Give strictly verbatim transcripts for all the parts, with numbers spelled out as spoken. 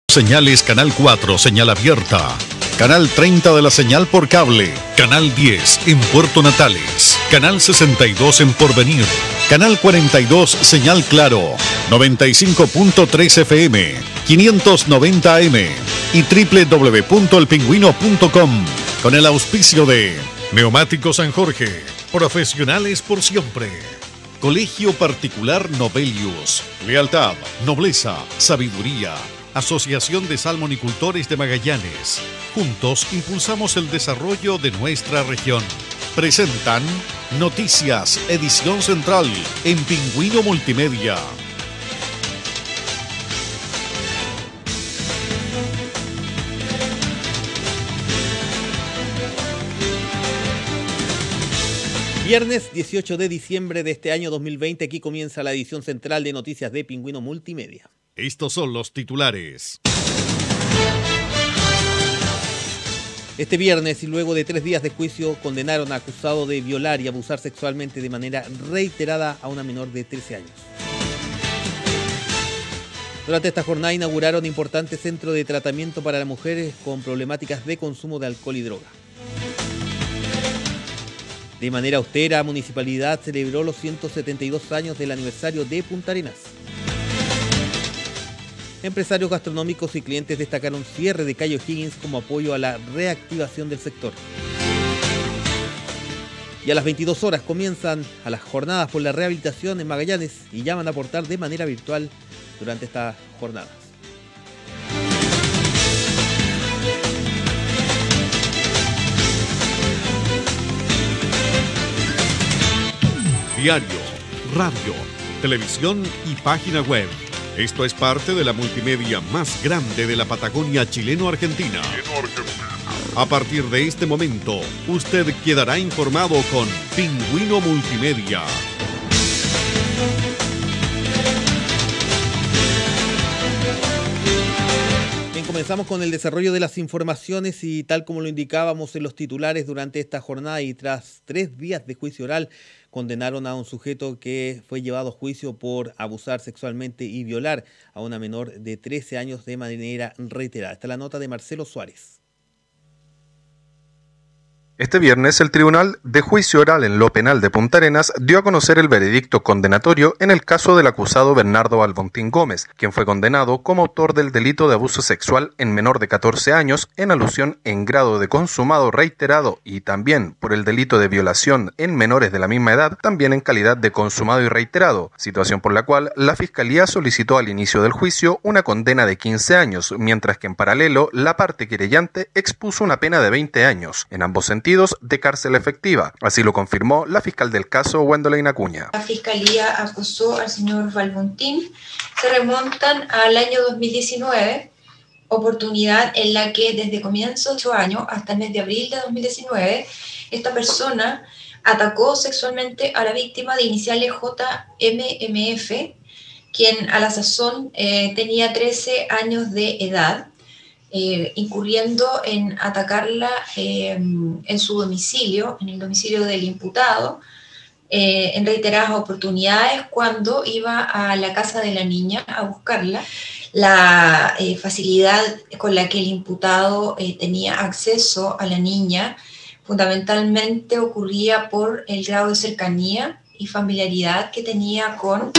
Señales Canal cuatro, señal abierta. Canal treinta de la señal por cable. Canal diez en Puerto Natales. Canal sesenta y dos en Porvenir. Canal cuarenta y dos, señal Claro. noventa y cinco punto tres F M. quinientos noventa A M. Y doble u doble u doble u punto el pingüino punto com. Con el auspicio de Neumático San Jorge. Profesionales por siempre. Colegio Particular Nobelius. Lealtad, nobleza, sabiduría. Asociación de Salmonicultores de Magallanes. Juntos impulsamos el desarrollo de nuestra región. Presentan Noticias, edición central, en Pingüino Multimedia. Viernes dieciocho de diciembre de este año dos mil veinte, aquí comienza la edición central de Noticias de Pingüino Multimedia. Estos son los titulares. Este viernes, y luego de tres días de juicio, condenaron a acusado de violar y abusar sexualmente de manera reiterada a una menor de trece años. Durante esta jornada inauguraron importante centro de tratamiento para las mujeres con problemáticas de consumo de alcohol y droga. De manera austera, la municipalidad celebró los ciento setenta y dos años del aniversario de Punta Arenas. Empresarios gastronómicos y clientes destacaron cierre de calle O'Higgins como apoyo a la reactivación del sector. Y a las veintidós horas comienzan a las jornadas por la rehabilitación en Magallanes y llaman a aportar de manera virtual durante estas jornadas. Diario, radio, televisión y página web. Esto es parte de la multimedia más grande de la Patagonia chileno-argentina. A partir de este momento, usted quedará informado con Pingüino Multimedia. Bien, comenzamos con el desarrollo de las informaciones y tal como lo indicábamos en los titulares durante esta jornada y tras tres días de juicio oral, condenaron a un sujeto que fue llevado a juicio por abusar sexualmente y violar a una menor de trece años de manera reiterada. Esta es la nota de Marcelo Suárez. Este viernes, el Tribunal de Juicio Oral en lo Penal de Punta Arenas dio a conocer el veredicto condenatorio en el caso del acusado Bernardo Albontín Gómez, quien fue condenado como autor del delito de abuso sexual en menor de catorce años en alusión en grado de consumado reiterado y también por el delito de violación en menores de la misma edad, también en calidad de consumado y reiterado, situación por la cual la Fiscalía solicitó al inicio del juicio una condena de quince años, mientras que en paralelo la parte querellante expuso una pena de veinte años, en ambos sentidos de cárcel efectiva. Así lo confirmó la fiscal del caso, Wendolyn Acuña. La Fiscalía acusó al señor Albontín. Se remontan al año dos mil diecinueve, oportunidad en la que desde comienzo de ocho años hasta el mes de abril de dos mil diecinueve, esta persona atacó sexualmente a la víctima de iniciales J M M F, quien a la sazón eh, tenía trece años de edad. Eh, incurriendo en atacarla eh, en su domicilio, en el domicilio del imputado, eh, en reiteradas oportunidades cuando iba a la casa de la niña a buscarla. La eh, facilidad con la que el imputado eh, tenía acceso a la niña fundamentalmente ocurría por el grado de cercanía y familiaridad que tenía con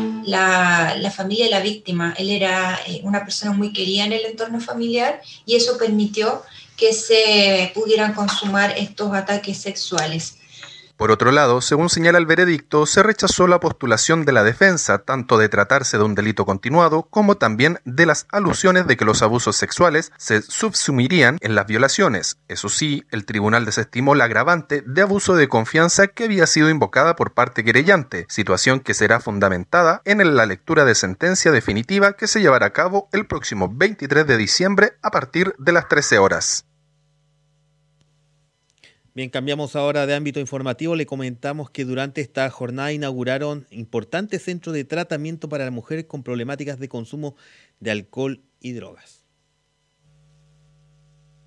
la, la familia de la víctima. Él era eh, una persona muy querida en el entorno familiar y eso permitió que se pudieran consumar estos ataques sexuales. Por otro lado, según señala el veredicto, se rechazó la postulación de la defensa, tanto de tratarse de un delito continuado, como también de las alusiones de que los abusos sexuales se subsumirían en las violaciones. Eso sí, el tribunal desestimó la agravante de abuso de confianza que había sido invocada por parte querellante, situación que será fundamentada en la lectura de sentencia definitiva que se llevará a cabo el próximo veintitrés de diciembre a partir de las trece horas. Bien, cambiamos ahora de ámbito informativo. Le comentamos que durante esta jornada inauguraron importantes centros de tratamiento para las mujeres con problemáticas de consumo de alcohol y drogas.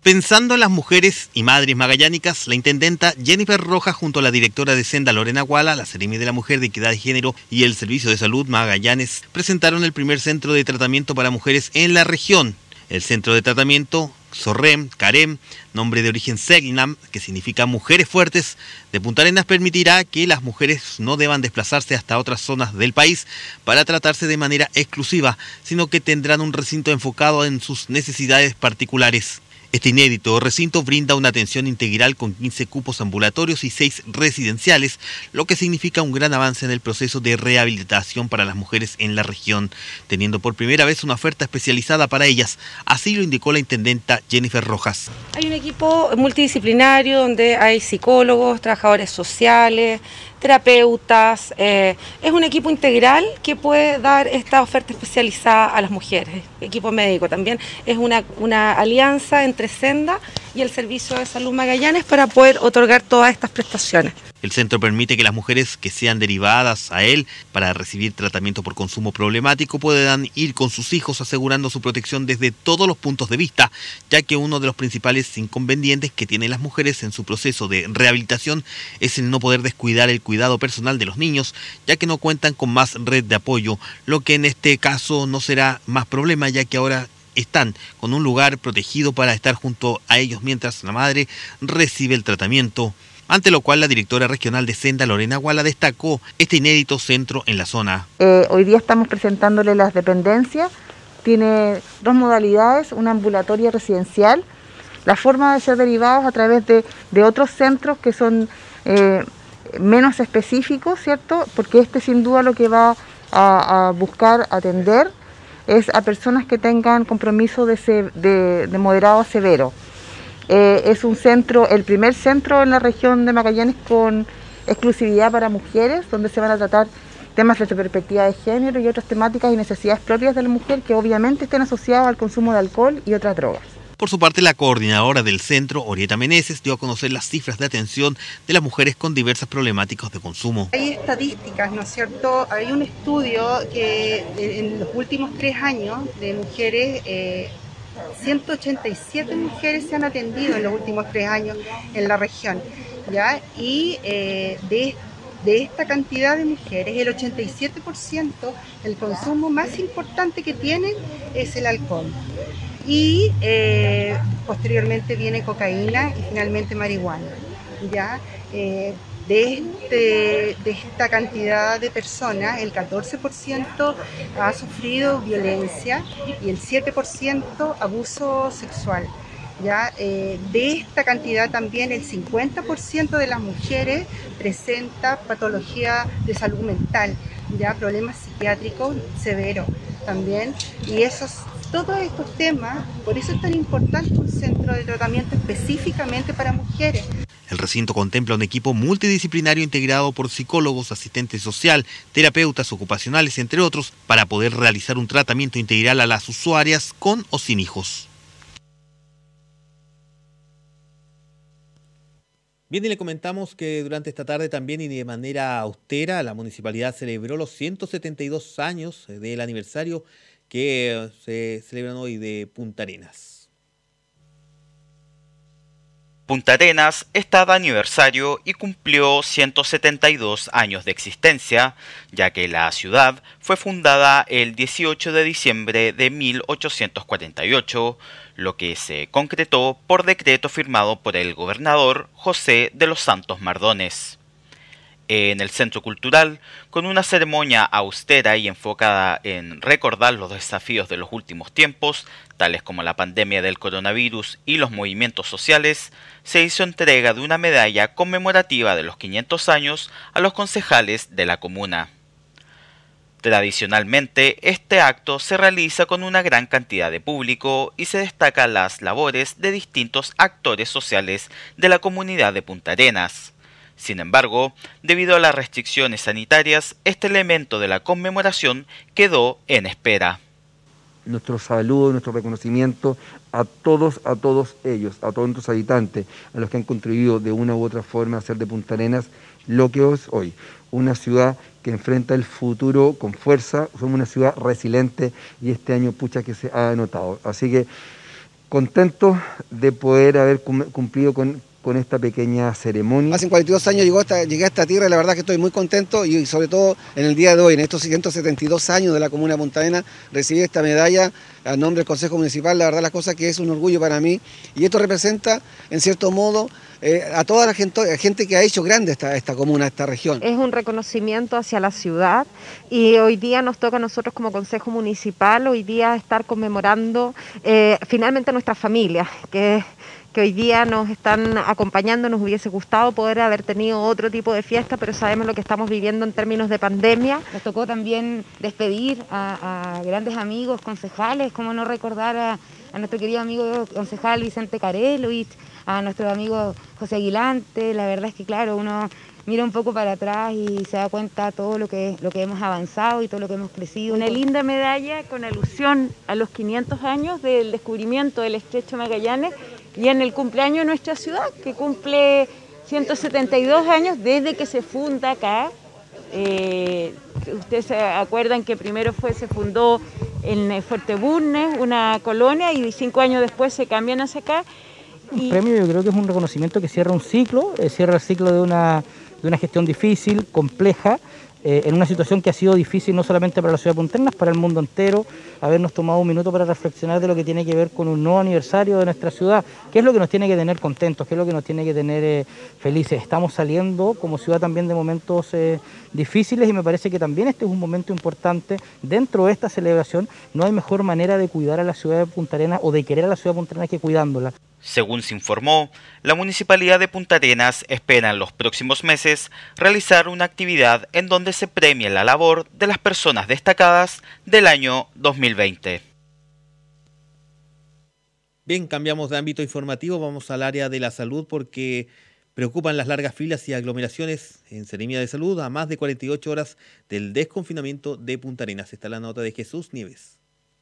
Pensando en las mujeres y madres magallánicas, la intendenta Jennifer Rojas junto a la directora de Senda Lorena Guala, la Seremi de la Mujer de Equidad de Género y el Servicio de Salud Magallanes presentaron el primer centro de tratamiento para mujeres en la región. El centro de tratamiento Sorrem, Carem, nombre de origen Segnam, que significa mujeres fuertes, de Punta Arenas permitirá que las mujeres no deban desplazarse hasta otras zonas del país para tratarse de manera exclusiva, sino que tendrán un recinto enfocado en sus necesidades particulares. Este inédito recinto brinda una atención integral con quince cupos ambulatorios y seis residenciales, lo que significa un gran avance en el proceso de rehabilitación para las mujeres en la región, teniendo por primera vez una oferta especializada para ellas. Así lo indicó la intendenta Jennifer Rojas. Hay un equipo multidisciplinario donde hay psicólogos, trabajadores sociales, terapeutas, eh, es un equipo integral que puede dar esta oferta especializada a las mujeres. Equipo médico también es una, una alianza entre Senda y el Servicio de Salud Magallanes para poder otorgar todas estas prestaciones. El centro permite que las mujeres que sean derivadas a él para recibir tratamiento por consumo problemático puedan ir con sus hijos asegurando su protección desde todos los puntos de vista, ya que uno de los principales inconvenientes que tienen las mujeres en su proceso de rehabilitación es el no poder descuidar el cuidado personal de los niños, ya que no cuentan con más red de apoyo, lo que en este caso no será más problema, ya que ahora están con un lugar protegido para estar junto a ellos mientras la madre recibe el tratamiento. Ante lo cual la directora regional de Senda, Lorena Guala, destacó este inédito centro en la zona. Eh, hoy día estamos presentándole las dependencias, tiene dos modalidades, una ambulatoria residencial, la forma de ser derivados a través de, de otros centros que son eh, menos específicos, ¿cierto? Porque este sin duda lo que va a, a buscar atender es a personas que tengan compromiso de, se, de, de moderado a severo. Eh, es un centro, el primer centro en la región de Magallanes con exclusividad para mujeres, donde se van a tratar temas de perspectiva de género y otras temáticas y necesidades propias de la mujer que obviamente estén asociadas al consumo de alcohol y otras drogas. Por su parte, la coordinadora del centro, Orieta Meneses, dio a conocer las cifras de atención de las mujeres con diversas problemáticas de consumo. Hay estadísticas, ¿no es cierto? Hay un estudio que en los últimos tres años de mujeres, eh, ciento ochenta y siete mujeres se han atendido en los últimos tres años en la región, ¿ya? Y eh, de, de esta cantidad de mujeres, el ochenta y siete por ciento, el consumo más importante que tienen es el alcohol. Y eh, posteriormente viene cocaína y finalmente marihuana, ¿ya? Eh, de, este, de esta cantidad de personas, el catorce por ciento ha sufrido violencia y el siete por ciento abuso sexual, ¿ya? Eh, de esta cantidad también el cincuenta por ciento de las mujeres presenta patología de salud mental, ¿ya? Problemas psiquiátricos severos también, y esos todos estos temas, por eso es tan importante un centro de tratamiento específicamente para mujeres. El recinto contempla un equipo multidisciplinario integrado por psicólogos, asistentes social, terapeutas ocupacionales, entre otros, para poder realizar un tratamiento integral a las usuarias con o sin hijos. Bien, y le comentamos que durante esta tarde también y de manera austera la municipalidad celebró los ciento setenta y dos años del aniversario que se celebran hoy de Punta Arenas. Punta Arenas está de aniversario y cumplió ciento setenta y dos años de existencia, ya que la ciudad fue fundada el dieciocho de diciembre de mil ochocientos cuarenta y ocho, lo que se concretó por decreto firmado por el gobernador José de los Santos Mardones. En el Centro Cultural, con una ceremonia austera y enfocada en recordar los desafíos de los últimos tiempos, tales como la pandemia del coronavirus y los movimientos sociales, se hizo entrega de una medalla conmemorativa de los quinientos años a los concejales de la comuna. Tradicionalmente, este acto se realiza con una gran cantidad de público y se destacan las labores de distintos actores sociales de la comunidad de Punta Arenas. Sin embargo, debido a las restricciones sanitarias, este elemento de la conmemoración quedó en espera. Nuestro saludo, nuestro reconocimiento a todos, a todos ellos, a todos nuestros habitantes, a los que han contribuido de una u otra forma a hacer de Punta Arenas lo que es hoy. Una ciudad que enfrenta el futuro con fuerza, somos una ciudad resiliente y este año pucha que se ha notado. Así que Contento de poder haber cumplido con, con esta pequeña ceremonia. Hace cuarenta y dos años llegó esta, llegué a esta tierra y la verdad que estoy muy contento y sobre todo en el día de hoy, en estos ciento setenta y dos años de la Comuna de Punta Arenas, recibir esta medalla a nombre del Consejo Municipal, la verdad la cosa que es un orgullo para mí y esto representa en cierto modo eh, a toda la gente, gente que ha hecho grande esta, esta comuna, esta región. Es un reconocimiento hacia la ciudad y hoy día nos toca a nosotros como Consejo Municipal, hoy día estar conmemorando eh, finalmente a nuestras familias, que que hoy día nos están acompañando. Nos hubiese gustado poder haber tenido otro tipo de fiesta, pero sabemos lo que estamos viviendo en términos de pandemia. Nos tocó también despedir a, a grandes amigos concejales, como no recordar a, a nuestro querido amigo concejal Vicente Carelovich, a nuestro amigo José Aguilante. La verdad es que claro, uno mira un poco para atrás y se da cuenta de todo lo que, lo que hemos avanzado y todo lo que hemos crecido. Una linda medalla con alusión a los quinientos años del descubrimiento del Estrecho Magallanes y en el cumpleaños de nuestra ciudad, que cumple ciento setenta y dos años desde que se funda acá. Eh, ustedes se acuerdan que primero fue, se fundó en Fuerte Bulnes, una colonia, y cinco años después se cambian hacia acá. Un premio yo creo que es un reconocimiento que cierra un ciclo, eh, cierra el ciclo de una, de una gestión difícil, compleja, eh, en una situación que ha sido difícil no solamente para la ciudad de Punta Arenas, para el mundo entero. Habernos tomado un minuto para reflexionar de lo que tiene que ver con un nuevo aniversario de nuestra ciudad, qué es lo que nos tiene que tener contentos, qué es lo que nos tiene que tener eh, felices. Estamos saliendo como ciudad también de momentos eh, difíciles y me parece que también este es un momento importante. Dentro de esta celebración no hay mejor manera de cuidar a la ciudad de Punta Arenas o de querer a la ciudad de Punta Arenas que cuidándola. Según se informó, la Municipalidad de Punta Arenas espera en los próximos meses realizar una actividad en donde se premie la labor de las personas destacadas del año dos mil veinte. Bien, cambiamos de ámbito informativo, vamos al área de la salud porque preocupan las largas filas y aglomeraciones en Seremía de Salud a más de cuarenta y ocho horas del desconfinamiento de Punta Arenas. Está la nota de Jesús Nieves.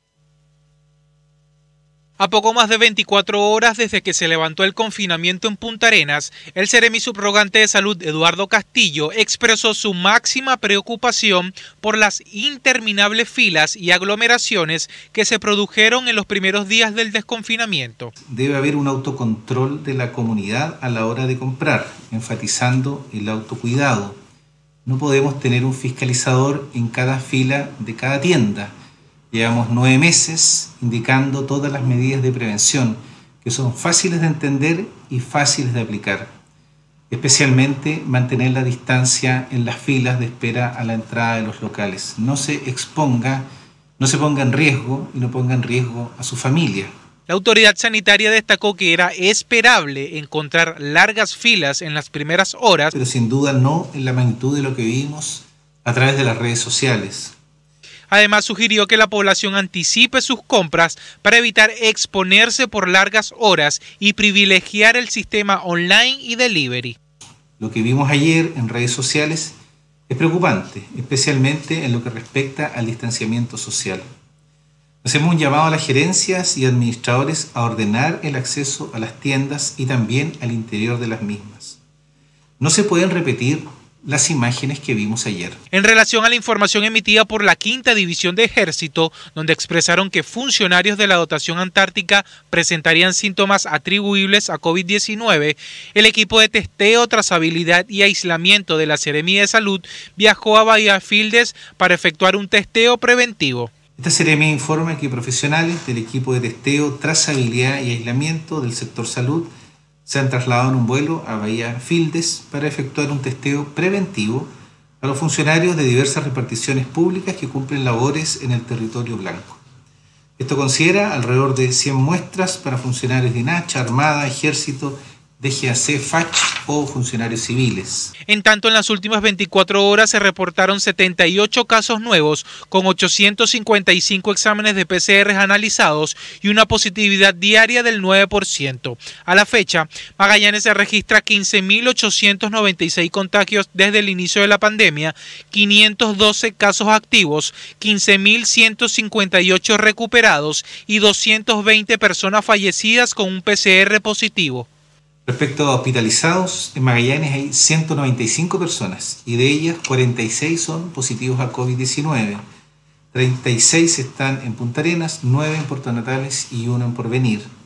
A poco más de veinticuatro horas desde que se levantó el confinamiento en Punta Arenas, el seremi subrogante de salud Eduardo Castillo expresó su máxima preocupación por las interminables filas y aglomeraciones que se produjeron en los primeros días del desconfinamiento. Debe haber un autocontrol de la comunidad a la hora de comprar, enfatizando el autocuidado. No podemos tener un fiscalizador en cada fila de cada tienda. Llevamos nueve meses indicando todas las medidas de prevención que son fáciles de entender y fáciles de aplicar. Especialmente mantener la distancia en las filas de espera a la entrada de los locales. No se exponga, no se ponga en riesgo y no ponga en riesgo a su familia. La autoridad sanitaria destacó que era esperable encontrar largas filas en las primeras horas, pero sin duda no en la magnitud de lo que vimos a través de las redes sociales. Además, sugirió que la población anticipe sus compras para evitar exponerse por largas horas y privilegiar el sistema online y delivery. Lo que vimos ayer en redes sociales es preocupante, especialmente en lo que respecta al distanciamiento social. Hacemos un llamado a las gerencias y administradores a ordenar el acceso a las tiendas y también al interior de las mismas. No se pueden repetir las imágenes que vimos ayer. En relación a la información emitida por la Quinta División de Ejército, donde expresaron que funcionarios de la dotación antártica presentarían síntomas atribuibles a COVID diecinueve, el equipo de testeo, trazabilidad y aislamiento de la Seremi de Salud viajó a Bahía Fildes para efectuar un testeo preventivo. Esta Seremi informa que profesionales del equipo de testeo, trazabilidad y aislamiento del sector salud se han trasladado en un vuelo a Bahía Fildes para efectuar un testeo preventivo a los funcionarios de diversas reparticiones públicas que cumplen labores en el territorio blanco. Esto considera alrededor de cien muestras para funcionarios de INACHA, Armada, Ejército, D G A C, F A C o funcionarios civiles. En tanto, en las últimas veinticuatro horas se reportaron setenta y ocho casos nuevos, con ochocientos cincuenta y cinco exámenes de P C R analizados y una positividad diaria del nueve por ciento. A la fecha, Magallanes se registra quince mil ochocientos noventa y seis contagios desde el inicio de la pandemia, quinientos doce casos activos, quince mil ciento cincuenta y ocho recuperados y doscientas veinte personas fallecidas con un P C R positivo. Respecto a hospitalizados, en Magallanes hay ciento noventa y cinco personas y de ellas cuarenta y seis son positivos a COVID diecinueve. treinta y seis están en Punta Arenas, nueve en Puerto Natales y uno en Porvenir.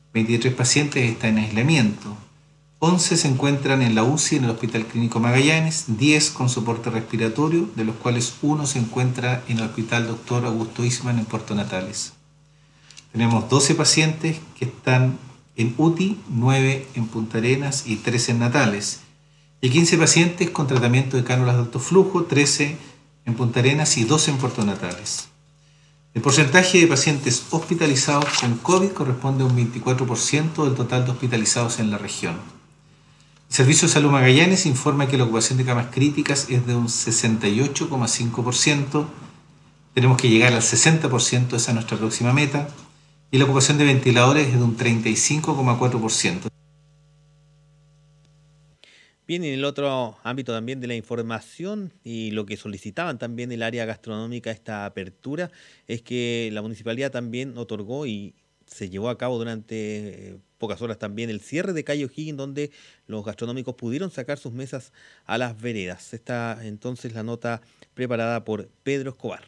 veintitrés pacientes están en aislamiento, once se encuentran en la U C I en el Hospital Clínico Magallanes, diez con soporte respiratorio, de los cuales uno se encuentra en el Hospital Doctor Augusto Isman en Puerto Natales. Tenemos doce pacientes que están en U T I, nueve en Punta Arenas y trece en Natales, y quince pacientes con tratamiento de cánulas de alto flujo, trece en Punta Arenas y doce en Puerto Natales. El porcentaje de pacientes hospitalizados con COVID corresponde a un veinticuatro por ciento del total de hospitalizados en la región. El Servicio de Salud Magallanes informa que la ocupación de camas críticas es de un sesenta y ocho coma cinco por ciento. Tenemos que llegar al sesenta por ciento, esa es nuestra próxima meta. Y la ocupación de ventiladores es de un treinta y cinco coma cuatro por ciento. Bien, en el otro ámbito también de la información y lo que solicitaban también el área gastronómica esta apertura es que la municipalidad también otorgó y se llevó a cabo durante eh, pocas horas también el cierre de calle O'Higgins, donde los gastronómicos pudieron sacar sus mesas a las veredas. Esta entonces la nota preparada por Pedro Escobar.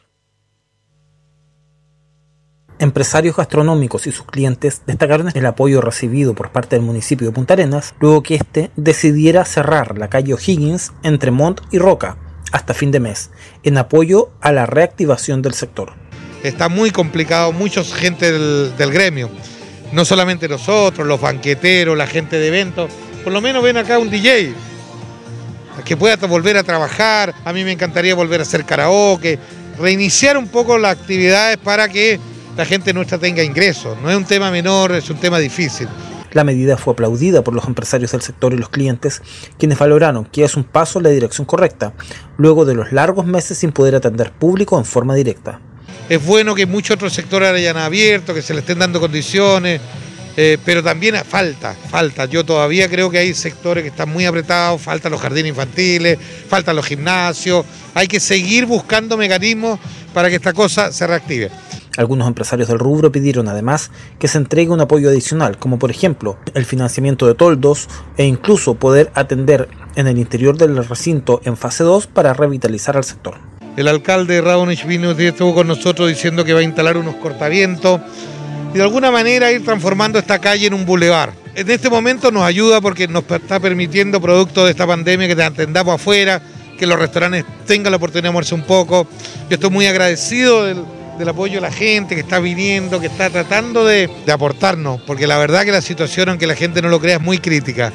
Empresarios gastronómicos y sus clientes destacaron el apoyo recibido por parte del municipio de Punta Arenas luego que éste decidiera cerrar la calle O'Higgins entre Montt y Roca hasta fin de mes, en apoyo a la reactivación del sector. Está muy complicado, mucha gente del, del gremio, no solamente nosotros, los banqueteros, la gente de eventos, por lo menos ven acá un D J que pueda volver a trabajar. A mí me encantaría volver a hacer karaoke, reiniciar un poco las actividades para que la gente nuestra tenga ingresos. No es un tema menor, es un tema difícil. La medida fue aplaudida por los empresarios del sector y los clientes, quienes valoraron que es un paso en la dirección correcta, luego de los largos meses sin poder atender público en forma directa. Es bueno que muchos otros sectores hayan abierto, que se le estén dando condiciones, eh, pero también falta, falta. Yo todavía creo que hay sectores que están muy apretados, faltan los jardines infantiles, faltan los gimnasios. Hay que seguir buscando mecanismos para que esta cosa se reactive. Algunos empresarios del rubro pidieron además que se entregue un apoyo adicional, como por ejemplo el financiamiento de toldos e incluso poder atender en el interior del recinto en fase dos para revitalizar al sector. El alcalde Raonich vino y estuvo con nosotros diciendo que va a instalar unos cortavientos y de alguna manera ir transformando esta calle en un bulevar. En este momento nos ayuda porque nos está permitiendo, producto de esta pandemia, que te atendamos afuera, que los restaurantes tengan la oportunidad de moverse un poco. Yo estoy muy agradecido del del apoyo de la gente que está viniendo, que está tratando de, de aportarnos, porque la verdad que la situación, aunque la gente no lo crea, es muy crítica.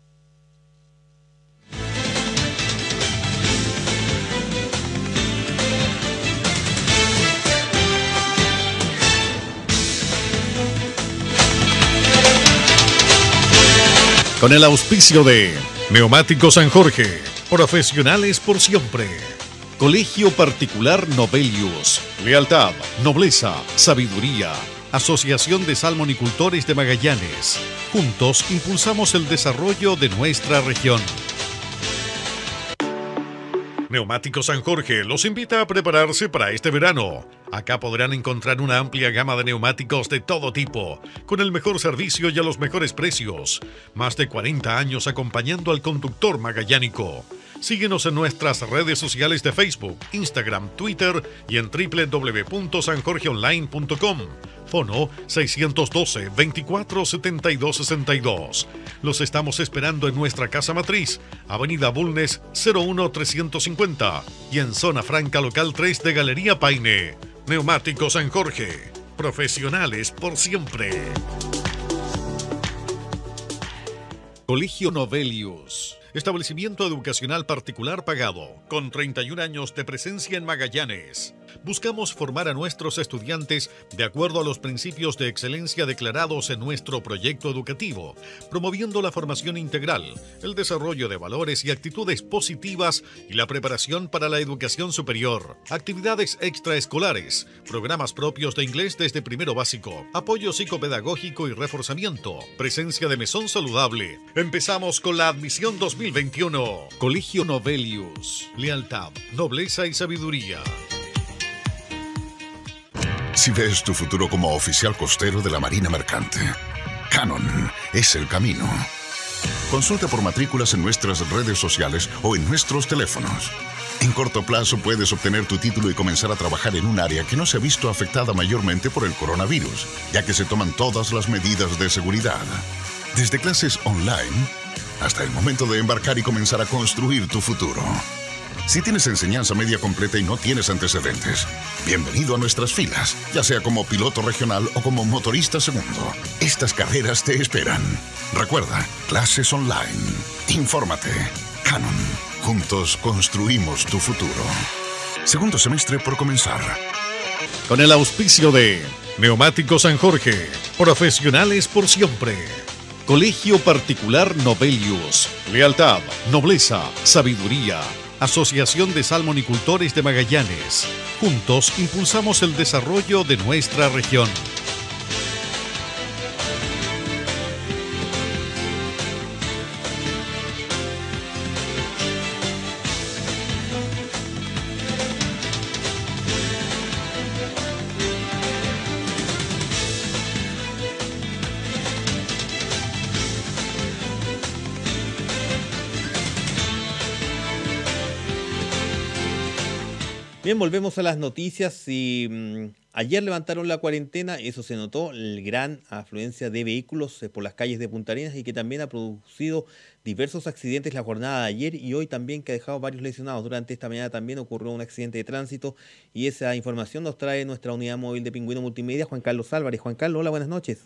Con el auspicio de Neumáticos San Jorge, profesionales por siempre. Colegio Particular Novelius, lealtad, nobleza, sabiduría. Asociación de Salmonicultores de Magallanes. Juntos impulsamos el desarrollo de nuestra región. Neumáticos San Jorge los invita a prepararse para este verano. Acá podrán encontrar una amplia gama de neumáticos de todo tipo, con el mejor servicio y a los mejores precios. Más de cuarenta años acompañando al conductor magallánico. Síguenos en nuestras redes sociales de Facebook, Instagram, Twitter y en doble u doble u doble u punto san jorge online punto com. Fono seiscientos doce, veinticuatro setenta y dos sesenta y dos. Los estamos esperando en nuestra casa matriz, Avenida Bulnes cero uno trescientos cincuenta y en Zona Franca Local tres de Galería Paine. Neumáticos San Jorge, profesionales por siempre. Colegio Novelius. Establecimiento educacional particular pagado, con treinta y un años de presencia en Magallanes. Buscamos formar a nuestros estudiantes de acuerdo a los principios de excelencia declarados en nuestro proyecto educativo, promoviendo la formación integral, el desarrollo de valores y actitudes positivas y la preparación para la educación superior. Actividades extraescolares, programas propios de inglés desde primero básico, apoyo psicopedagógico y reforzamiento, presencia de mesón saludable. Empezamos con la admisión dos mil veintiuno. Colegio Novelius. Lealtad, nobleza y sabiduría. Si ves tu futuro como oficial costero de la Marina Mercante, Canon es el camino. Consulta por matrículas en nuestras redes sociales o en nuestros teléfonos. En corto plazo puedes obtener tu título y comenzar a trabajar en un área que no se ha visto afectada mayormente por el coronavirus, ya que se toman todas las medidas de seguridad. Desde clases online hasta el momento de embarcar y comenzar a construir tu futuro. Si tienes enseñanza media completa y no tienes antecedentes, bienvenido a nuestras filas, ya sea como piloto regional o como motorista segundo. Estas carreras te esperan. Recuerda, clases online. Infórmate. Canon. Juntos construimos tu futuro. Segundo semestre por comenzar. Con el auspicio de Neumáticos San Jorge, profesionales por siempre. Colegio Particular Novelius, lealtad, nobleza, sabiduría. Asociación de Salmonicultores de Magallanes. Juntos impulsamos el desarrollo de nuestra región. Bien, volvemos a las noticias y mmm, ayer levantaron la cuarentena, eso se notó, el gran afluencia de vehículos eh, por las calles de Punta Arenas y que también ha producido diversos accidentes la jornada de ayer y hoy también, que ha dejado varios lesionados. Durante esta mañana también ocurrió un accidente de tránsito y esa información nos trae nuestra unidad móvil de Pingüino Multimedia, Juan Carlos Álvarez. Juan Carlos, hola, buenas noches.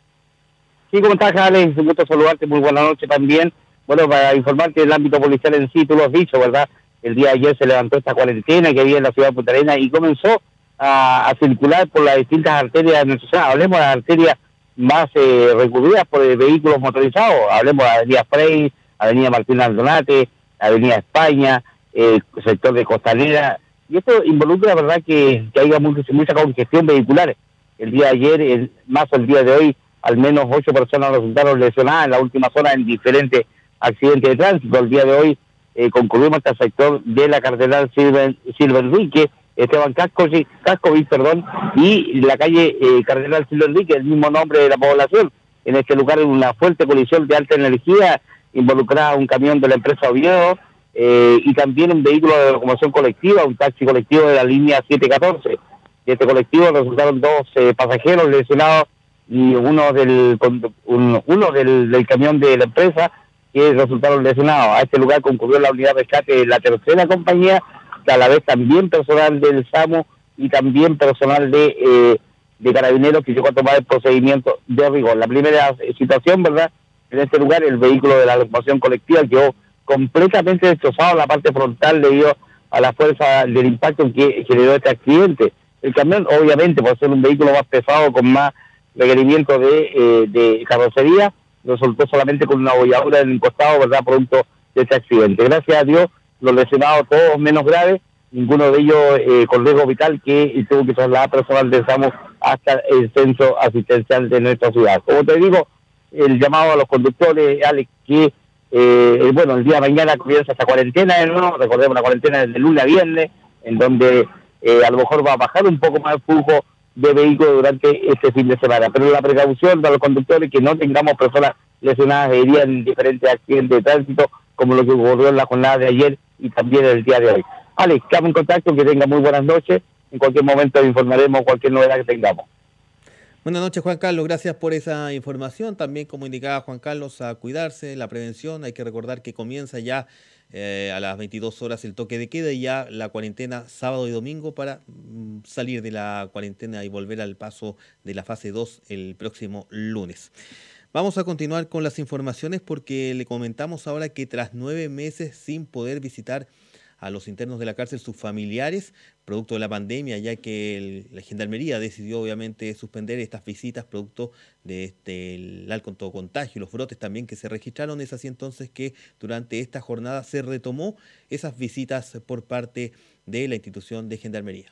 Sí, ¿cómo estás, Alex? Un gusto saludarte, muy buena noche también. Bueno, para informar que el ámbito policial en sí, tú lo has dicho, ¿verdad? El día de ayer se levantó esta cuarentena que había en la ciudad de Punta Arenas y comenzó a, a circular por las distintas arterias de nuestra ciudad. Hablemos de las arterias más eh, recurridas por eh, vehículos motorizados. Hablemos de la avenida Frey, avenida Martín Aldonate, avenida España, eh, sector de Costanera. Y esto involucra, la verdad, que, que haya mucha, mucha congestión vehicular. El día de ayer, el, más el día de hoy, al menos ocho personas resultaron lesionadas en la última zona en diferentes accidentes de tránsito. El día de hoy Eh, concluimos hasta el sector de la cardenal Silver, Silverrique, Esteban Cascovic, Cascovic, perdón, y la calle eh, Cardenal Silverrique, el mismo nombre de la población. En este lugar, en una fuerte colisión de alta energía, involucrada un camión de la empresa Oviedo eh, y también un vehículo de locomoción colectiva, un taxi colectivo de la línea siete catorce. De este colectivo resultaron dos eh, pasajeros lesionados y uno del un, uno del, del camión de la empresa que resultaron lesionados. A este lugar concurrió la unidad de rescate de la tercera compañía, que a la vez también personal del SAMU y también personal de eh, de carabineros que llegó a tomar el procedimiento de rigor. La primera situación, ¿verdad? En este lugar el vehículo de la locomoción colectiva quedó completamente destrozado en la parte frontal debido a la fuerza del impacto que generó este accidente. El camión, obviamente, por ser un vehículo más pesado, con más requerimiento de, eh, de carrocería, resultó solamente con una bolladura en el costado, ¿verdad?, producto de este accidente. Gracias a Dios, los lesionados todos menos graves, ninguno de ellos eh, con riesgo vital, que tuvo que trasladar personal de SAMU hasta el centro asistencial de nuestra ciudad. Como te digo, el llamado a los conductores, Alex, que, eh, bueno, el día de mañana comienza esta cuarentena de nuevo, recordemos la cuarentena desde lunes a viernes, en donde eh, a lo mejor va a bajar un poco más el flujo de vehículos durante este fin de semana, pero la precaución de los conductores, que no tengamos personas lesionadas de herida en diferentes accidentes de tránsito, como lo que ocurrió en la jornada de ayer y también el día de hoy. Alex, quedamos en contacto, que tenga muy buenas noches, en cualquier momento informaremos cualquier novedad que tengamos. Buenas noches, Juan Carlos, gracias por esa información. También, como indicaba Juan Carlos, a cuidarse, la prevención. Hay que recordar que comienza ya eh, a las veintidós horas el toque de queda y ya la cuarentena sábado y domingo para mm, salir de la cuarentena y volver al paso de la fase dos el próximo lunes. Vamos a continuar con las informaciones porque le comentamos ahora que tras nueve meses sin poder visitar a los internos de la cárcel, sus familiares, producto de la pandemia, ya que el, la Gendarmería decidió obviamente suspender estas visitas producto de este, el alto contagio y los brotes también que se registraron. Es así entonces que durante esta jornada se retomó esas visitas por parte de la institución de Gendarmería.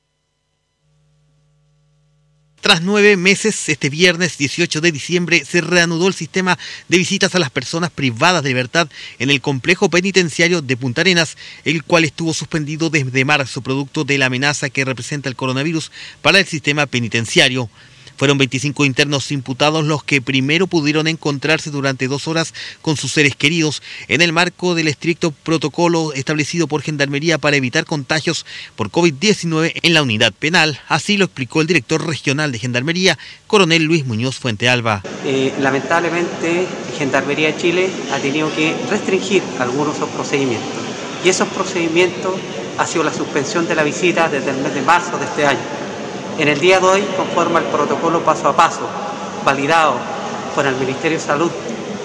Tras nueve meses, este viernes dieciocho de diciembre, se reanudó el sistema de visitas a las personas privadas de libertad en el complejo penitenciario de Punta Arenas, el cual estuvo suspendido desde marzo, producto de la amenaza que representa el coronavirus para el sistema penitenciario. Fueron veinticinco internos imputados los que primero pudieron encontrarse durante dos horas con sus seres queridos en el marco del estricto protocolo establecido por Gendarmería para evitar contagios por COVID diecinueve en la unidad penal. Así lo explicó el director regional de Gendarmería, coronel Luis Muñoz Fuentealba. Eh, lamentablemente, Gendarmería de Chile ha tenido que restringir algunos de esos procedimientos. Y esos procedimientos ha sido la suspensión de la visita desde el mes de marzo de este año. En el día de hoy, conforme al protocolo paso a paso, validado por el Ministerio de Salud,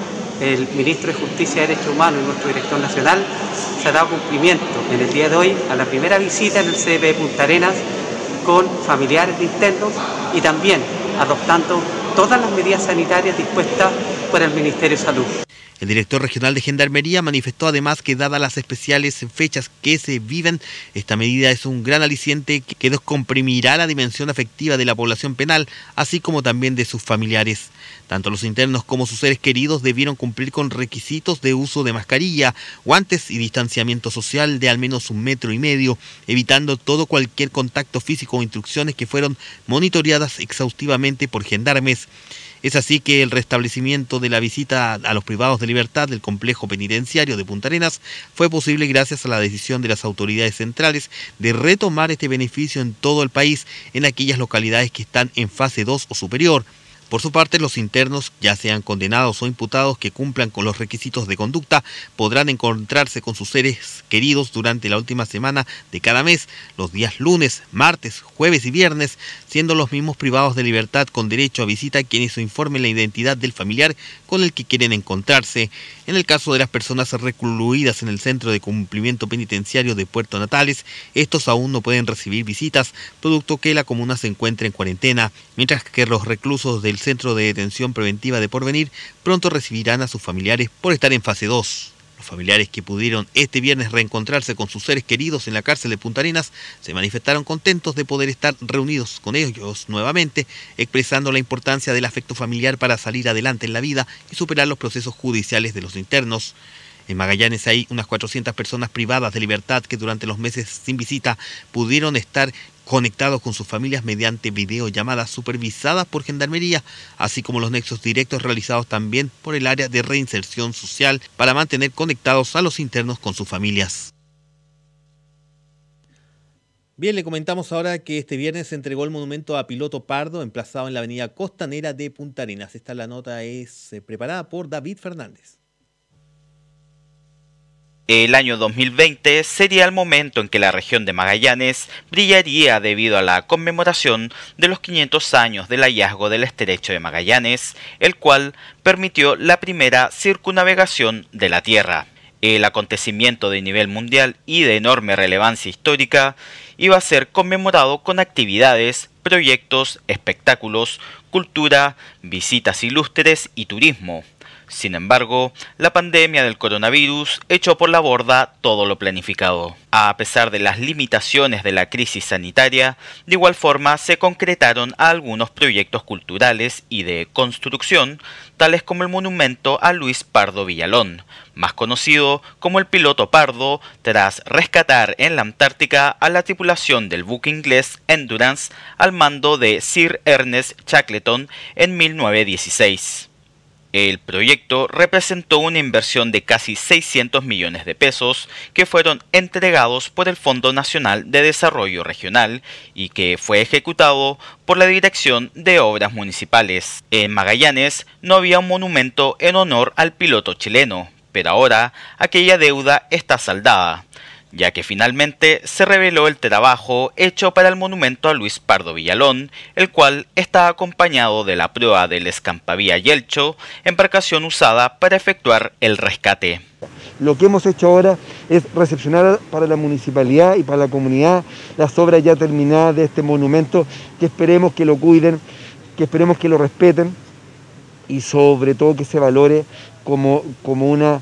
el Ministro de Justicia y Derechos Humanos y nuestro Director Nacional, se ha dado cumplimiento en el día de hoy a la primera visita en el C D P Punta Arenas con familiares de internos y también adoptando todas las medidas sanitarias dispuestas por el Ministerio de Salud. El director regional de Gendarmería manifestó además que dadas las especiales fechas que se viven, esta medida es un gran aliciente que descomprimirá la dimensión afectiva de la población penal, así como también de sus familiares. Tanto los internos como sus seres queridos debieron cumplir con requisitos de uso de mascarilla, guantes y distanciamiento social de al menos un metro y medio, evitando todo cualquier contacto físico o instrucciones que fueron monitoreadas exhaustivamente por gendarmes. Es así que el restablecimiento de la visita a los privados de libertad del complejo penitenciario de Punta Arenas fue posible gracias a la decisión de las autoridades centrales de retomar este beneficio en todo el país en aquellas localidades que están en fase dos o superior. Por su parte, los internos, ya sean condenados o imputados que cumplan con los requisitos de conducta, podrán encontrarse con sus seres queridos durante la última semana de cada mes, los días lunes, martes, jueves y viernes, siendo los mismos privados de libertad con derecho a visita quienes informen la identidad del familiar con el que quieren encontrarse. En el caso de las personas recluidas en el Centro de Cumplimiento Penitenciario de Puerto Natales, estos aún no pueden recibir visitas, producto que la comuna se encuentra en cuarentena, mientras que los reclusos del Centro de Detención Preventiva de Porvenir pronto recibirán a sus familiares por estar en fase dos. Los familiares que pudieron este viernes reencontrarse con sus seres queridos en la cárcel de Punta Arenas se manifestaron contentos de poder estar reunidos con ellos nuevamente, expresando la importancia del afecto familiar para salir adelante en la vida y superar los procesos judiciales de los internos. En Magallanes hay unas cuatrocientas personas privadas de libertad que durante los meses sin visita pudieron estar conectados con sus familias mediante videollamadas supervisadas por Gendarmería, así como los nexos directos realizados también por el área de reinserción social para mantener conectados a los internos con sus familias. Bien, le comentamos ahora que este viernes se entregó el monumento a Piloto Pardo, emplazado en la avenida Costanera de Punta Arenas. Esta la nota es eh, preparada por David Fernández. El año dos mil veinte sería el momento en que la región de Magallanes brillaría debido a la conmemoración de los quinientos años del hallazgo del Estrecho de Magallanes, el cual permitió la primera circunnavegación de la Tierra. El acontecimiento de nivel mundial y de enorme relevancia histórica iba a ser conmemorado con actividades, proyectos, espectáculos, cultura, visitas ilustres y turismo. Sin embargo, la pandemia del coronavirus echó por la borda todo lo planificado. A pesar de las limitaciones de la crisis sanitaria, de igual forma se concretaron algunos proyectos culturales y de construcción, tales como el monumento a Luis Pardo Villalón, más conocido como el Piloto Pardo, tras rescatar en la Antártica a la tripulación del buque inglés Endurance al mando de Sir Ernest Shackleton en mil novecientos dieciséis. El proyecto representó una inversión de casi seiscientos millones de pesos que fueron entregados por el Fondo Nacional de Desarrollo Regional y que fue ejecutado por la Dirección de Obras Municipales. En Magallanes no había un monumento en honor al piloto chileno, pero ahora aquella deuda está saldada, ya que finalmente se reveló el trabajo hecho para el monumento a Luis Pardo Villalón, el cual está acompañado de la proa del Escampavía Yelcho, embarcación usada para efectuar el rescate. Lo que hemos hecho ahora es recepcionar para la municipalidad y para la comunidad las obras ya terminadas de este monumento, que esperemos que lo cuiden, que esperemos que lo respeten y sobre todo que se valore como, como una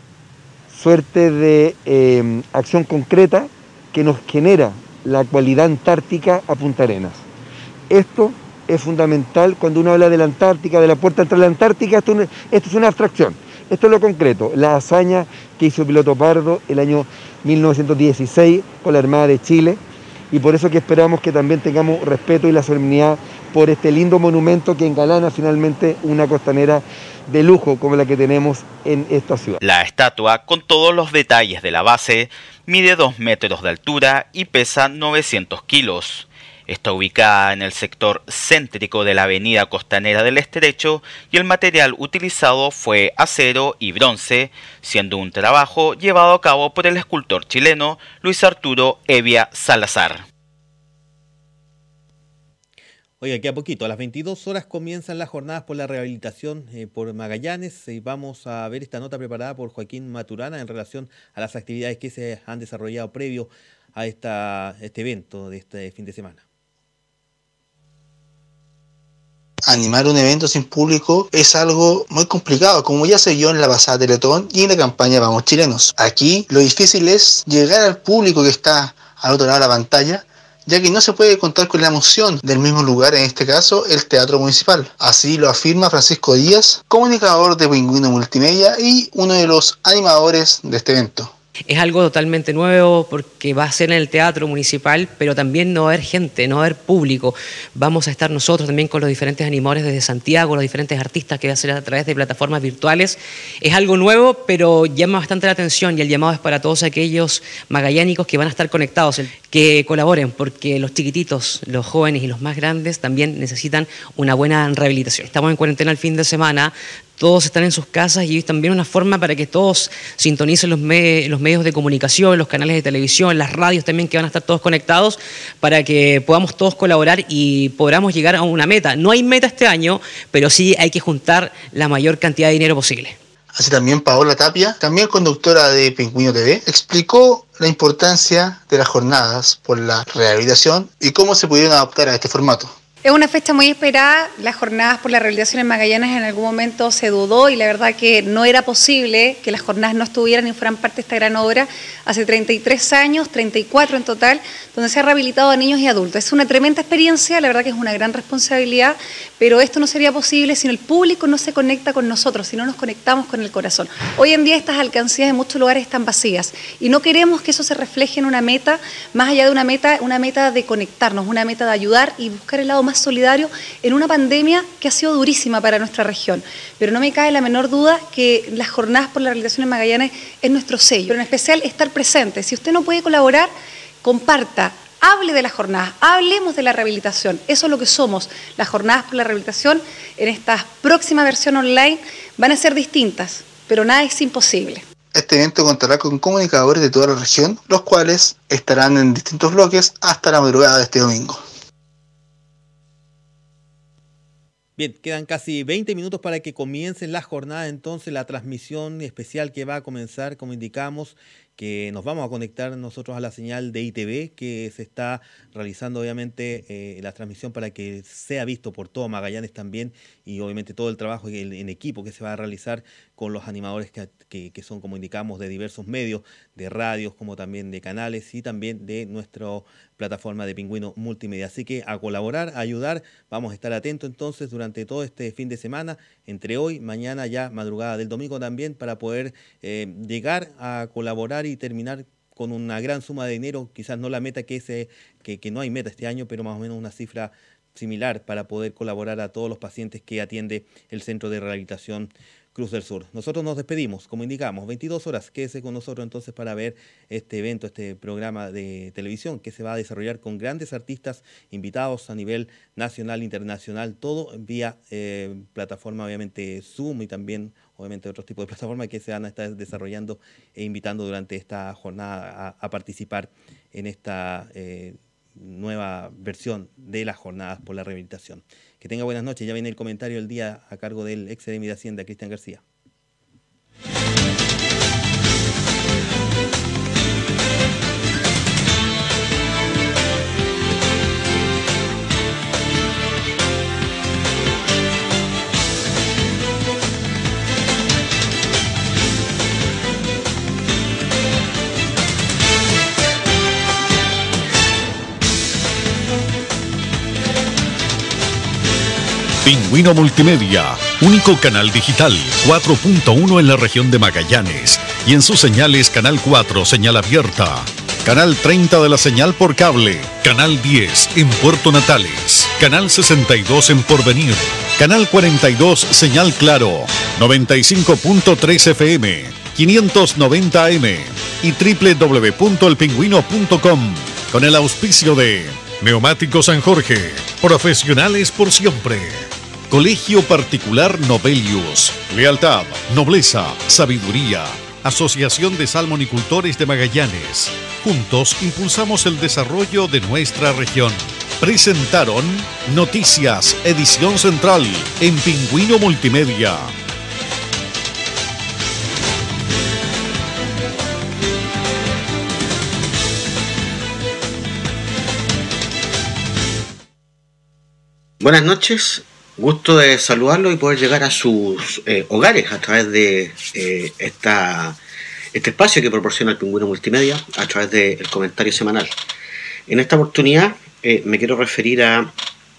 suerte de eh, acción concreta que nos genera la cualidad antártica a Punta Arenas. Esto es fundamental cuando uno habla de la Antártica, de la puerta entre la Antártica. Esto, esto es una abstracción, esto es lo concreto, la hazaña que hizo Piloto Pardo el año mil novecientos dieciséis con la Armada de Chile, y por eso que esperamos que también tengamos respeto y la solemnidad por este lindo monumento que engalana finalmente una costanera de lujo como la que tenemos en esta ciudad. La estatua, con todos los detalles de la base, mide dos metros de altura y pesa novecientos kilos. Está ubicada en el sector céntrico de la avenida costanera del Estrecho y el material utilizado fue acero y bronce, siendo un trabajo llevado a cabo por el escultor chileno Luis Arturo Evia Salazar. Oiga, que a poquito, a las veintidós horas comienzan las jornadas por la rehabilitación eh, por Magallanes y vamos a ver esta nota preparada por Joaquín Maturana en relación a las actividades que se han desarrollado previo a esta, este evento de este fin de semana. Animar un evento sin público es algo muy complicado, como ya se vio en la pasada Teletón y en la campaña Vamos Chilenos. Aquí lo difícil es llegar al público que está al otro lado de la pantalla, ya que no se puede contar con la emoción del mismo lugar, en este caso el Teatro Municipal. Así lo afirma Francisco Díaz, comunicador de Pingüino Multimedia y uno de los animadores de este evento. Es algo totalmente nuevo porque va a ser en el Teatro Municipal, pero también no va a haber gente, no va a haber público. Vamos a estar nosotros también con los diferentes animadores desde Santiago, los diferentes artistas que va a ser a través de plataformas virtuales. Es algo nuevo, pero llama bastante la atención y el llamado es para todos aquellos magallánicos que van a estar conectados, que colaboren, porque los chiquititos, los jóvenes y los más grandes también necesitan una buena rehabilitación. Estamos en cuarentena el fin de semana. Todos están en sus casas y es también una forma para que todos sintonicen los, me los medios de comunicación, los canales de televisión, las radios también, que van a estar todos conectados para que podamos todos colaborar y podamos llegar a una meta. No hay meta este año, pero sí hay que juntar la mayor cantidad de dinero posible. Así también Paola Tapia, también conductora de Pingüino T V, explicó la importancia de las jornadas por la rehabilitación y cómo se pudieron adaptar a este formato. Es una fecha muy esperada, las jornadas por la rehabilitación en Magallanes en algún momento se dudó y la verdad que no era posible que las jornadas no estuvieran y fueran parte de esta gran obra. Hace treinta y tres años, treinta y cuatro en total, donde se ha rehabilitado a niños y adultos. Es una tremenda experiencia, la verdad que es una gran responsabilidad, pero esto no sería posible si el público no se conecta con nosotros, si no nos conectamos con el corazón. Hoy en día estas alcancías en muchos lugares están vacías y no queremos que eso se refleje en una meta, más allá de una meta, una meta de conectarnos, una meta de ayudar y buscar el lado más solidario en una pandemia que ha sido durísima para nuestra región. Pero no me cabe la menor duda que las jornadas por la rehabilitación en Magallanes es nuestro sello, pero en especial estar presente. Si usted no puede colaborar, comparta, hable de las jornadas, hablemos de la rehabilitación. Eso es lo que somos. Las jornadas por la rehabilitación en esta próxima versión online van a ser distintas, pero nada es imposible. Este evento contará con comunicadores de toda la región, los cuales estarán en distintos bloques hasta la madrugada de este domingo. Bien, quedan casi veinte minutos para que comiencen las jornadas, entonces la transmisión especial que va a comenzar, como indicamos, que nos vamos a conectar nosotros a la señal de I T V, que se está realizando obviamente eh, la transmisión para que sea visto por todo Magallanes también, y obviamente todo el trabajo en, en equipo que se va a realizar con los animadores que, que, que son, como indicamos, de diversos medios, de radios como también de canales y también de nuestra plataforma de Pingüino Multimedia. Así que a colaborar, a ayudar, vamos a estar atentos entonces durante todo este fin de semana, entre hoy, mañana ya madrugada del domingo también, para poder eh, llegar a colaborar y terminar con una gran suma de dinero, quizás no la meta que, ese, que, que no hay meta este año, pero más o menos una cifra similar para poder colaborar a todos los pacientes que atiende el Centro de Rehabilitación Cruz del Sur. Nosotros nos despedimos, como indicamos, veintidós horas, quédese con nosotros entonces para ver este evento, este programa de televisión que se va a desarrollar con grandes artistas invitados a nivel nacional, internacional, todo vía eh, plataforma obviamente Zoom y también obviamente otros tipos de plataformas que se van a estar desarrollando e invitando durante esta jornada a, a participar en esta eh, nueva versión de las jornadas por la rehabilitación. Que tenga buenas noches. Ya viene el comentario del día a cargo del ex seremi de Hacienda, Cristian García. Pingüino Multimedia, único canal digital cuatro punto uno en la región de Magallanes y en sus señales Canal cuatro, señal abierta, Canal treinta de la señal por cable, Canal diez en Puerto Natales, Canal sesenta y dos en Porvenir, Canal cuarenta y dos señal Claro, noventa y cinco punto tres F M, quinientos noventa A M y doble u doble u doble u punto el pingüino punto com, con el auspicio de Neumático San Jorge, profesionales por siempre. Colegio Particular Novelius, lealtad, nobleza, sabiduría. Asociación de Salmonicultores de Magallanes. Juntos impulsamos el desarrollo de nuestra región. Presentaron Noticias, edición central, en Pingüino Multimedia. Buenas noches. Gusto de saludarlo y poder llegar a sus eh, hogares a través de eh, esta, este espacio que proporciona el Pingüino Multimedia a través del comentario semanal. En esta oportunidad eh, me quiero referir a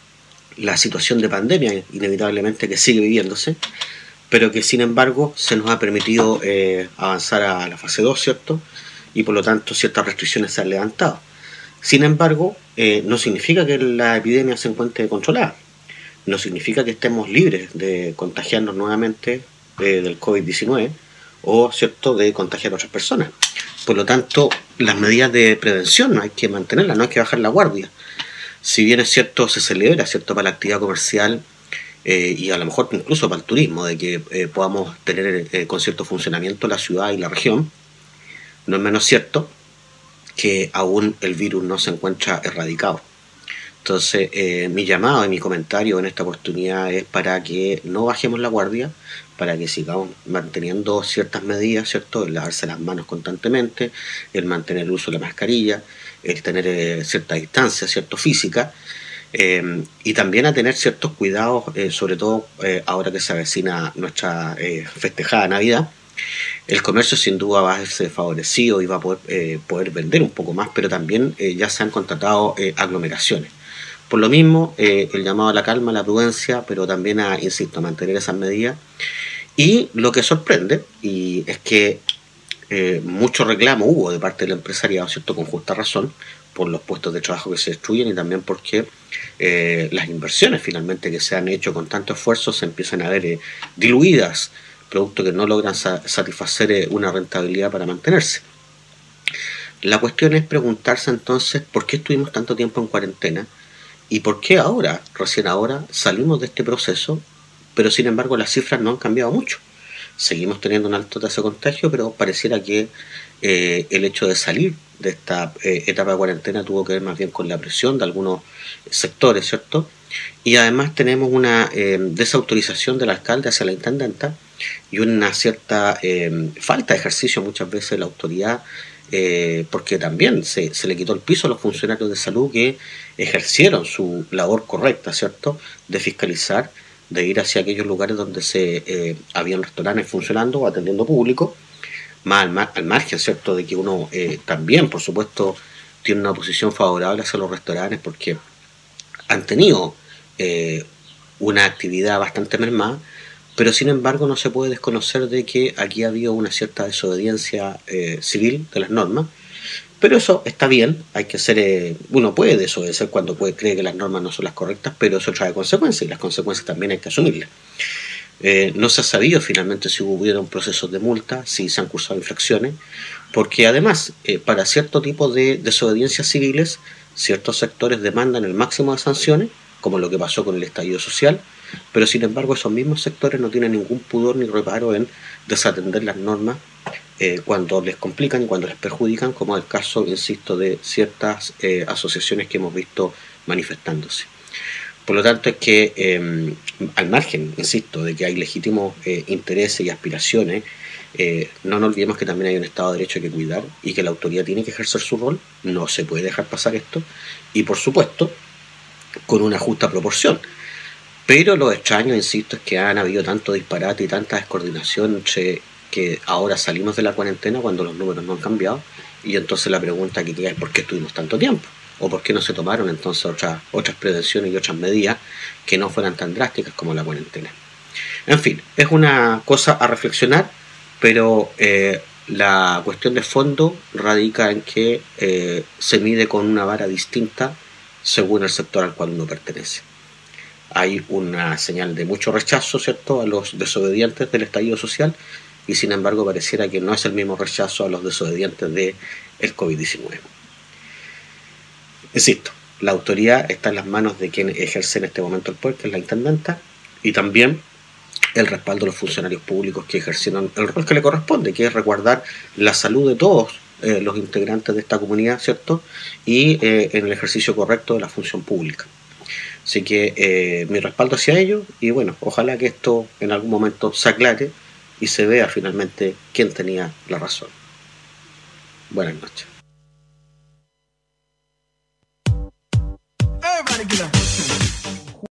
la situación de pandemia inevitablemente que sigue viviéndose, pero que sin embargo se nos ha permitido eh, avanzar a la fase dos, ¿cierto? Y por lo tanto ciertas restricciones se han levantado. Sin embargo, eh, no significa que la epidemia se encuentre controlada. No significa que estemos libres de contagiarnos nuevamente eh, del COVID diecinueve o, ¿cierto?, de contagiar a otras personas. Por lo tanto, las medidas de prevención no hay que mantenerlas, no hay que bajar la guardia. Si bien es cierto, se celebra, ¿cierto?, para la actividad comercial eh, y a lo mejor incluso para el turismo, de que eh, podamos tener eh, con cierto funcionamiento la ciudad y la región, no es menos cierto que aún el virus no se encuentra erradicado. Entonces, eh, mi llamado y mi comentario en esta oportunidad es para que no bajemos la guardia, para que sigamos manteniendo ciertas medidas, ¿cierto? El lavarse las manos constantemente, el mantener el uso de la mascarilla, el tener eh, cierta distancia, ¿cierto?, física, eh, y también a tener ciertos cuidados, eh, sobre todo eh, ahora que se avecina nuestra eh, festejada Navidad. El comercio sin duda va a ser favorecido y va a poder, eh, poder vender un poco más, pero también eh, ya se han contratado eh, aglomeraciones. Por lo mismo, eh, el llamado a la calma, a la prudencia, pero también a, insisto, a mantener esas medidas. Y lo que sorprende, y es que eh, mucho reclamo hubo de parte del empresariado, ¿cierto?, con justa razón, por los puestos de trabajo que se destruyen y también porque eh, las inversiones finalmente que se han hecho con tanto esfuerzo se empiezan a ver eh, diluidas, producto que no logran sa satisfacer eh, una rentabilidad para mantenerse. La cuestión es preguntarse entonces por qué estuvimos tanto tiempo en cuarentena y por qué ahora, recién ahora, salimos de este proceso, pero sin embargo las cifras no han cambiado mucho. Seguimos teniendo una alta tasa de contagio, pero pareciera que eh, el hecho de salir de esta eh, etapa de cuarentena tuvo que ver más bien con la presión de algunos sectores, ¿cierto? Y además tenemos una eh, desautorización del alcalde hacia la intendenta y una cierta eh, falta de ejercicio muchas veces de la autoridad, eh, porque también se, se le quitó el piso a los funcionarios de salud que ejercieron su labor correcta, ¿cierto?, de fiscalizar, de ir hacia aquellos lugares donde se eh, habían restaurantes funcionando o atendiendo público, más al, mar, al margen, ¿cierto?, de que uno eh, también, por supuesto, tiene una posición favorable hacia los restaurantes porque han tenido eh, una actividad bastante mermada, pero sin embargo no se puede desconocer de que aquí ha habido una cierta desobediencia eh, civil de las normas, pero eso está bien, hay que ser, eh, uno puede desobedecer cuando puede, cree que las normas no son las correctas, pero eso trae consecuencias y las consecuencias también hay que asumirlas. Eh, no se ha sabido finalmente si hubieron procesos de multa, si se han cursado infracciones, porque además eh, para cierto tipo de desobediencias civiles, ciertos sectores demandan el máximo de sanciones, como lo que pasó con el estallido social, pero sin embargo esos mismos sectores no tienen ningún pudor ni reparo en desatender las normas eh, cuando les complican y cuando les perjudican, como el caso, insisto, de ciertas eh, asociaciones que hemos visto manifestándose. Por lo tanto es que eh, al margen, insisto, de que hay legítimos eh, intereses y aspiraciones, eh, no nos olvidemos que también hay un Estado de Derecho que cuidar y que la autoridad tiene que ejercer su rol, no se puede dejar pasar esto, y por supuesto con una justa proporción. Pero lo extraño, insisto, es que han habido tanto disparate y tanta descoordinación entre que ahora salimos de la cuarentena cuando los números no han cambiado, y entonces la pregunta que queda es ¿por qué estuvimos tanto tiempo? ¿O por qué no se tomaron entonces otras, otras prevenciones y otras medidas que no fueran tan drásticas como la cuarentena? En fin, es una cosa a reflexionar, pero eh, La cuestión de fondo radica en que eh, se mide con una vara distinta según el sector al cual uno pertenece. Hay una señal de mucho rechazo, ¿cierto?, a los desobedientes del estallido social, y sin embargo pareciera que no es el mismo rechazo a los desobedientes del COVID diecinueve. Insisto, la autoridad está en las manos de quien ejerce en este momento el poder, que es la intendenta, y también el respaldo de los funcionarios públicos que ejercieron el rol que le corresponde, que es resguardar la salud de todos eh, los integrantes de esta comunidad, ¿cierto?, y eh, en el ejercicio correcto de la función pública. Así que eh, mi respaldo hacia ellos, y bueno, ojalá que esto en algún momento se aclare y se vea finalmente quién tenía la razón. Buenas noches. Everybody get up.